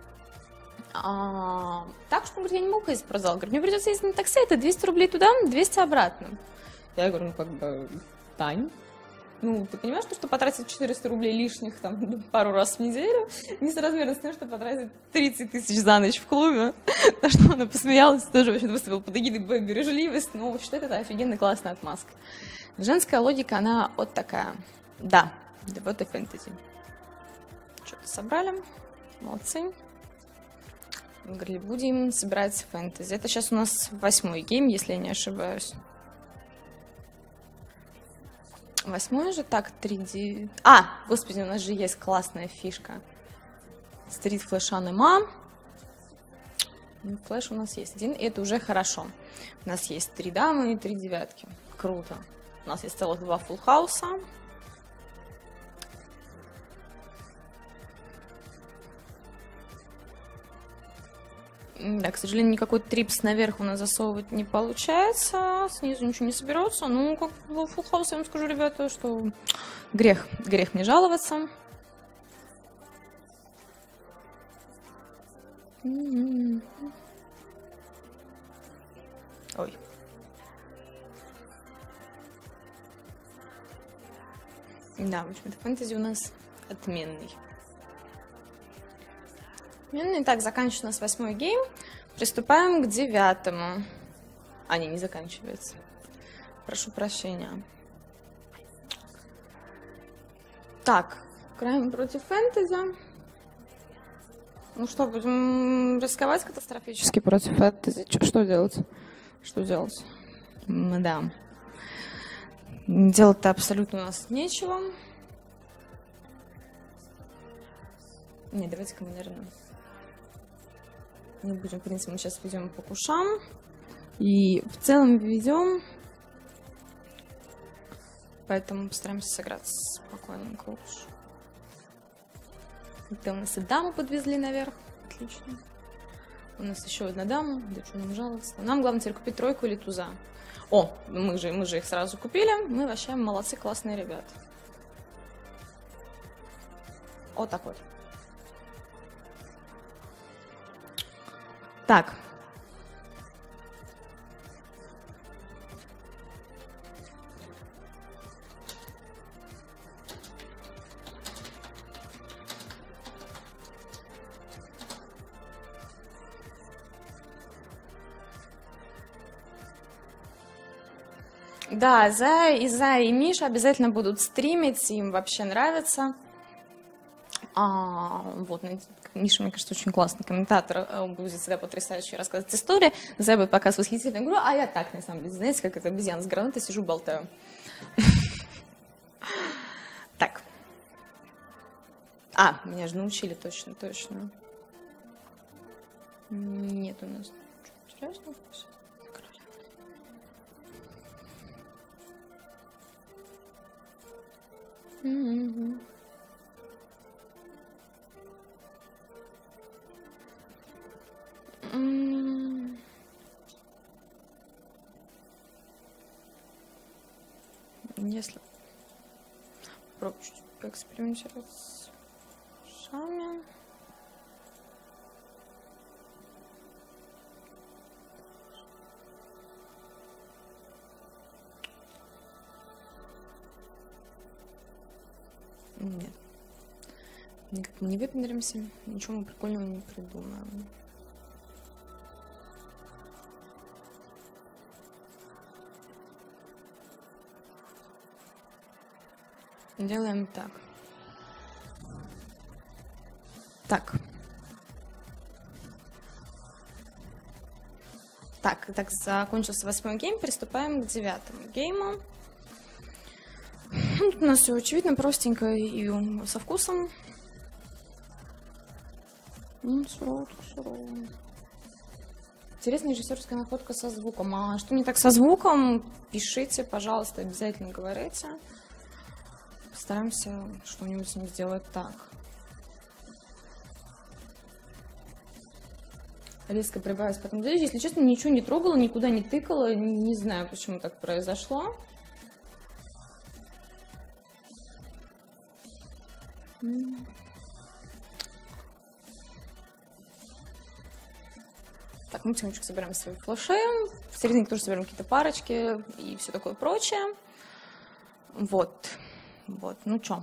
Так что, говорит, я не могу ходить в спортзал. Говорит, мне придется ездить на такси, это 200 рублей туда, 200 обратно. Я говорю, ну, как бы, Тань, ну, ты понимаешь, что потратить 400 рублей лишних там пару раз в неделю, несоразмерно с тем, что потратить 30 тысяч за ночь в клубе. На что она посмеялась, тоже вообще выступила под эгидой бережливость, но считает это офигенно классная отмазка. Женская логика, она вот такая. Да, Да вот и фэнтези. Что-то собрали. Молодцы. Говорили, будем собирать фэнтези. Это сейчас у нас 8-й гейм, если я не ошибаюсь. 8-й же, так, 3D... Господи, у нас же есть классная фишка. Стрит флэш анима. Флэш у нас есть один, и это уже хорошо. У нас есть 3 дамы и 3 девятки. Круто. У нас есть целых 2 фулл-хауса. Да, к сожалению, никакой трипс наверх у нас засовывать не получается. Снизу ничего не соберется. Ну, как в фулл-хаус, я вам скажу, ребята, что грех не жаловаться. Ой. Да, в общем-то, фэнтези у нас отменный. Итак, заканчивается у нас 8-й гейм. Приступаем к 9-му. Не заканчивается. Прошу прощения. Так, играем против фэнтези. Ну что, будем рисковать катастрофически против фэнтези? Что делать? Что делать? Да. Делать-то абсолютно у нас нечего. Не, давайте-ка мы, наверное, не будем, в принципе, мы сейчас ведем по кушам. И в целом ведем. Поэтому постараемся сыграть спокойненько лучше. Это у нас и даму подвезли наверх. Отлично. У нас еще одна дама. Да что нам жаловаться? Нам главное теперь купить 3 или туза. Мы же их сразу купили. Мы вообще молодцы, классные ребята. Вот так вот. Так. Да, Зая и Миша обязательно будут стримить, им вообще нравится. Вот, Миша, мне кажется, очень классный комментатор, будет всегда потрясающе рассказывать истории. Зая будет показывать восхитительную игру, а я так, на самом деле, знаете, как это обезьяна с гранатой, сижу, болтаю. Так. Меня же научили, точно. Нет у нас. Серьезно? Если попробую чуть поэкспериментировать с ушами. Нет. Никак мы не выпендримся, ничего мы прикольного не придумаем. Делаем так. Так, закончился 8-й гейм, приступаем к 9-му гейму. Тут у нас все очевидно, простенько и со вкусом. Сурово. Интересная режиссерская находка со звуком. А что не так со звуком, пишите, пожалуйста, обязательно говорите. Постараемся что-нибудь с ним сделать так. Резко прибавилась потом. Если честно, ничего не трогала, никуда не тыкала. Не знаю, почему так произошло. Так, мы потихонечку собираем свои флеши. В середине тоже собираем какие-то парочки и все такое прочее. Вот, ну что.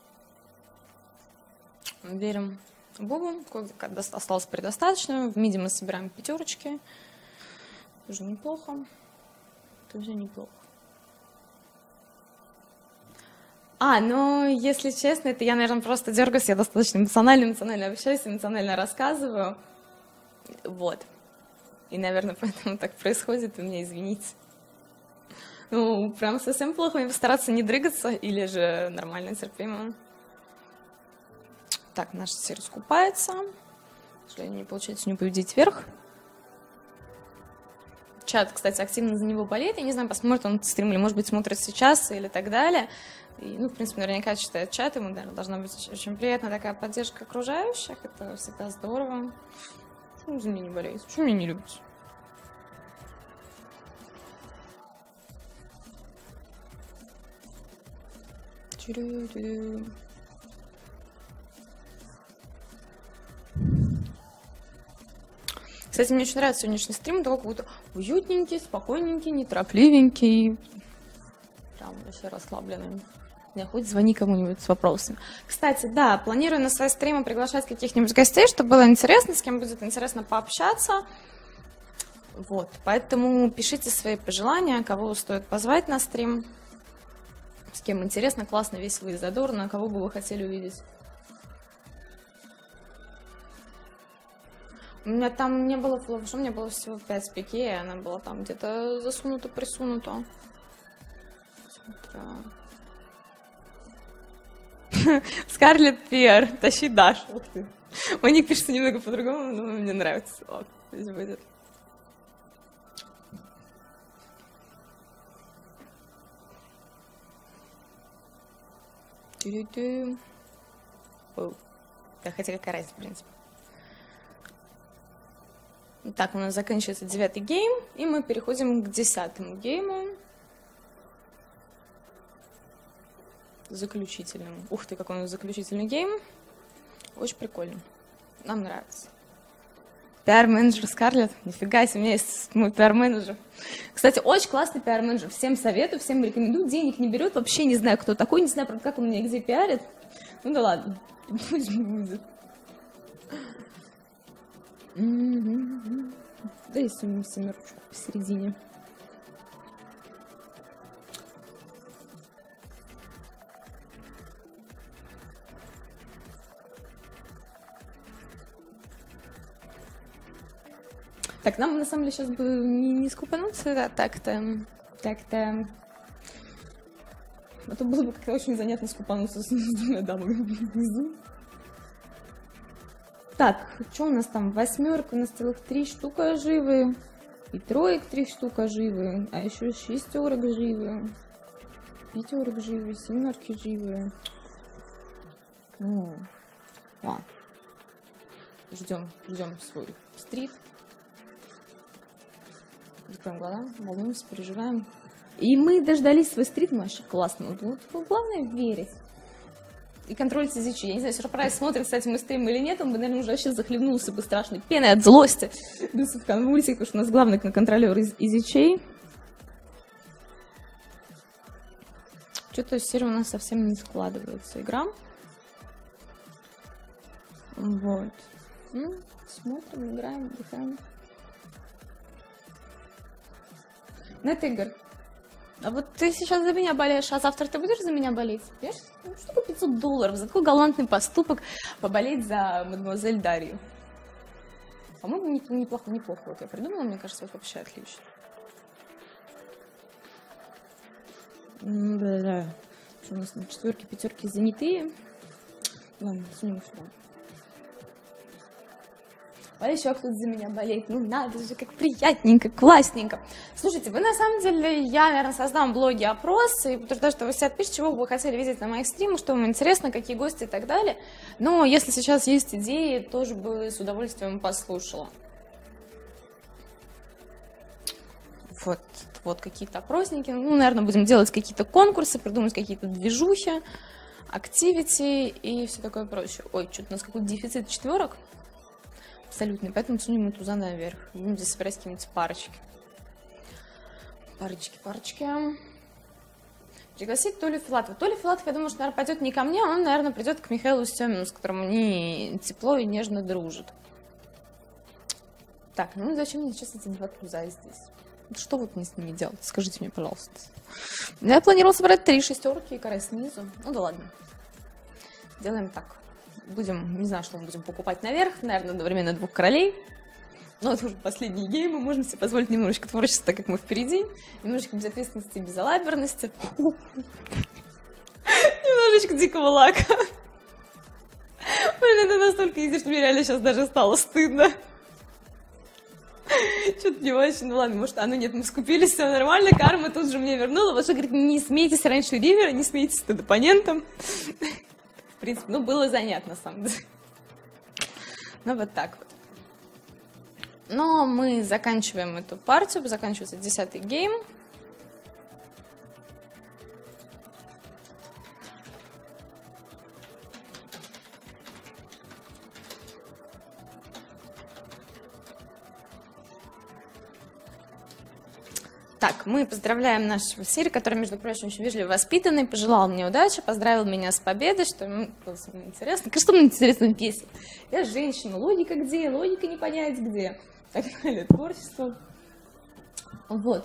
Берем бубу, осталось предостаточно. В миди мы собираем 5. Тоже неплохо. Ну, если честно, это я, наверное, просто дергаюсь, я достаточно эмоционально общаюсь, эмоционально рассказываю. Вот. И, наверное, поэтому так происходит, вы меня извините. Ну, прям совсем плохо, мне постараться не дрыгаться, или же нормально, терпимо. Так, наш сервис купается. К сожалению, не получается не победить вверх. Чат, кстати, активно за него болеет. Я не знаю, посмотрит он стрим или, может быть, смотрит сейчас или так далее. И, ну, в принципе, наверняка читает чат, ему, наверное, должна быть очень приятная такая поддержка окружающих. Это всегда здорово. Почему за меня не болеете? Почему меня не любите? Кстати, мне очень нравится сегодняшний стрим, он такой какой-то уютненький, спокойненький, неторопливенький. Прям вообще расслабленный. Не, хоть звони кому-нибудь с вопросами. Кстати, да, планирую на свои стримы приглашать каких-нибудь гостей, чтобы было интересно, с кем будет интересно пообщаться. Вот, поэтому пишите свои пожелания, кого стоит позвать на стрим, с кем интересно, классно, весело и задорно, кого бы вы хотели увидеть. У меня там не было флоуша, у меня было всего 5 пике, и она была там где-то засунута-присунута. Скарлетт Пиар, тащи Дашу. У них пишется немного по-другому, но мне нравится. Вот, здесь будет. Да, хотя какая разница, в принципе. Так, у нас заканчивается 9-й гейм, и мы переходим к 10-му гейму. Заключительному. Ух ты, какой у нас заключительный гейм. Очень прикольно. Нам нравится. Пиар-менеджер Скарлетт. Нифига себе, у меня есть мой пиар-менеджер. Кстати, очень классный пиар-менеджер. Всем советую, всем рекомендую. Денег не берет, вообще не знаю, кто такой, не знаю, правда, как он меня где пиарит. Ну да ладно. Пусть будет. Да и сунем семерочку посередине. Так, нам на самом деле сейчас бы не скупануться, да, так-то. А то было бы как-то очень занятно скупануться с двумя дамами внизу. Так, что у нас там? Восьмерка, у нас целых 3 штука живы. И троек 3 штука живы. А еще шестерок живы. Пятерок живы, семерки живы. Ну, ладно. Ждем свой стрит. Закроем глаза, волнуемся, переживаем. И мы дождались свой стрит, ну вообще классно. Вот главное верить. И контролить изичи. Я не знаю, Сюрпрайз смотрит, кстати, мы стрим или нет, он бы, наверное, уже вообще захлебнулся бы страшной пеной от злости. Бился в конвульсиях, потому что у нас главный контролер изичей. Что-то серия у нас совсем не складывается игра. Вот. Смотрим, играем, отдыхаем. Нет, Игорь, а вот ты сейчас за меня болеешь, а завтра ты будешь за меня болеть? Понимаешь? Ну, что такое $500 за такой галантный поступок поболеть за мадемуазель Дарью? По-моему, неплохо. Вот я придумала, мне кажется, вот вообще отлично. Да. Что у нас на четверке, пятерки занятые? Ладно, сунем сюда. А еще кто-то за меня болеет. Ну надо же, как приятненько, классненько. Слушайте, вы на самом деле, я, наверное, создам в блоге опрос и подтверждаю, что вы все отпишите, чего бы вы хотели видеть на моих стримах, что вам интересно, какие гости и так далее. Но если сейчас есть идеи, тоже бы с удовольствием послушала. Вот какие-то опросники. Ну, наверное, будем делать какие-то конкурсы, придумать какие-то движухи, активити и все такое прочее. Ой, что-то у нас какой-то дефицит четверок. Абсолютно, поэтому сунем эту туза наверх. Будем здесь собирать какие-нибудь парочки. Парочки. Пригласить Толю Филатова. Толя Филатов, я думаю, что, наверное, пойдет не ко мне, он, наверное, придет к Михаилу Стемину, с которым они тепло и нежно дружат. Так, ну зачем мне сейчас эти 2 туза здесь? Что вот мне с ними делать? Скажите мне, пожалуйста. Я планировала собрать 3 шестерки и каре снизу. Ну да ладно. Делаем так. Будем, не знаю, что мы будем покупать наверх. Наверное, одновременно 2 королей. Но это уже последние геймы. Можем себе позволить немножечко творчества, так как мы впереди. Немножечко безответственности и безалаберности. Немножечко дикого лака. Блин, это настолько изи, что мне реально сейчас даже стало стыдно. Что-то не очень, ну ладно, может, нет, мы скупились, все нормально, карма тут же мне вернула. Вот что, говорит, не смейтесь раньше ривера, не смейтесь над оппонентом. В принципе, ну, было занятно, на самом деле. Ну, вот так вот. Но мы заканчиваем эту партию, заканчивается 10-й гейм. Так, мы поздравляем нашего Сири, который, между прочим, очень вежливо воспитанный, пожелал мне удачи, поздравил меня с победой, что ему было интересно. Что мне интересно песен? Я женщина, логика где? Логика не понять где. Так далее, творчество. Вот.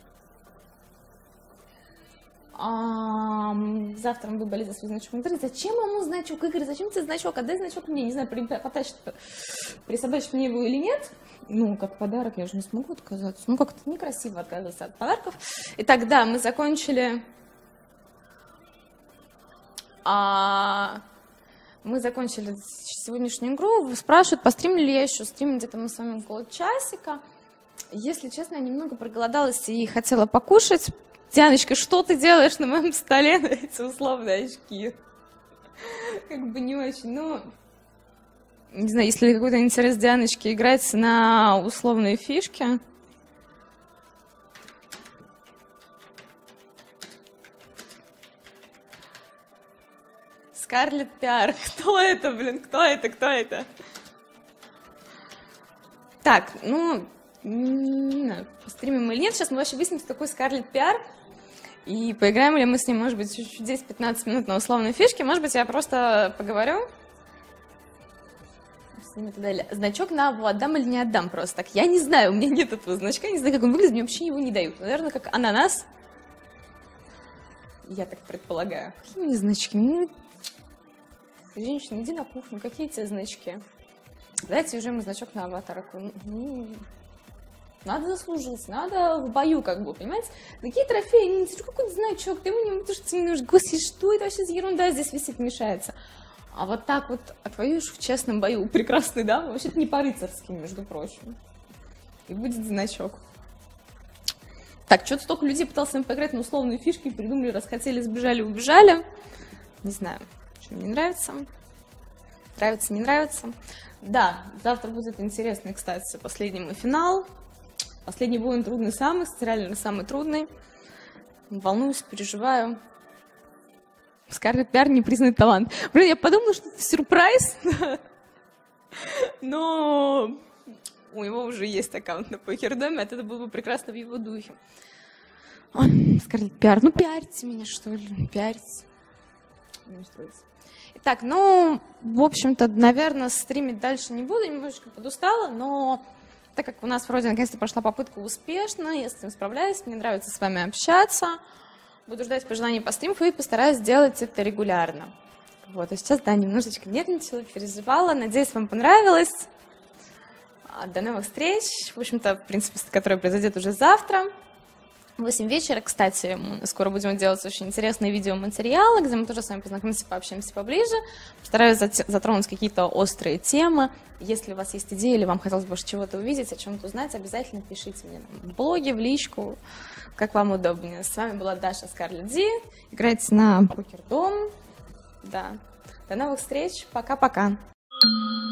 Завтра мы выбрали за свой значок. Зачем ему значок? Игорь, зачем тебе значок? Отдай значок мне. Не знаю, присобачить мне его или нет. Ну, как подарок, я же не смогу отказаться. Ну, как-то некрасиво отказываться от подарков. Итак, да, мы закончили... Мы закончили сегодняшнюю игру. Спрашивают, постримили ли я еще. Стримим где-то мы с вами около часика. Если честно, я немного проголодалась и хотела покушать. Дианочка, что ты делаешь на моем столе на эти условные очки? Как бы не очень, но... Не знаю, если какой-то интерес Дианочки играть на условные фишки. Скарлетт Пиар. Кто это, блин? Кто это? Кто это? Так, ну, не знаю, стримим или нет. Сейчас мы вообще выясним, кто такой Скарлетт Пиар. И поиграем ли мы с ним, может быть, чуть-чуть 10-15 минут на условные фишки. Может быть, я просто поговорю. Значок на Аву отдам или не отдам просто так. Я не знаю, у меня нет этого значка, не знаю, как он выглядит, мне вообще его не дают. Наверное, как ананас. Я так предполагаю. Какие мне значки? Женщина, иди на кухню, какие тебе значки? Дайте уже ему значок на аватарку. Надо заслужить, надо в бою, как бы, понимаете? Такие трофеи, какой-то значок, ты ему не можешь, господи, что это вообще за ерунда здесь висит, мешается? А вот так вот отвоюешь в честном бою у прекрасной дамы, вообще-то не по-рыцарски, между прочим. И будет значок. Так, что-то столько людей пыталось с ним поиграть на условные фишки, придумали, расхотели, сбежали, убежали. Не знаю, что мне нравится. Нравится, не нравится. Да, завтра будет интересный, кстати, последний мой финал. Последний бой, он трудный самый, реально самый трудный. Волнуюсь, переживаю. Скарлетт Пиар не признанный талант. Блин, я подумала, что это сюрприз. Но у него уже есть аккаунт на Покердоме, это было бы прекрасно в его духе. Ой, Скарлетт Пиар, ну пиарьте меня, что ли, пиарьте. Итак, ну, в общем-то, наверное, стримить дальше не буду, немножечко подустала, но так как у нас вроде наконец-то прошла попытка успешно, я с этим справляюсь, мне нравится с вами общаться. Буду ждать пожеланий по стриму и постараюсь сделать это регулярно. Вот, а сейчас, да, немножечко нервничала, переживала. Надеюсь, вам понравилось. До новых встреч. В общем-то, в принципе, которая произойдет уже завтра. В 8 вечера, кстати, мы скоро будем делать очень интересные видеоматериалы, где мы тоже с вами познакомимся, пообщаемся поближе. Постараюсь затронуть какие-то острые темы. Если у вас есть идеи или вам хотелось бы чего-то увидеть, о чем-то узнать, обязательно пишите мне в блоге, в личку, как вам удобнее. С вами была Даша Скарлетт Ди. Играйте на Покердом. Да. До новых встреч. Пока-пока.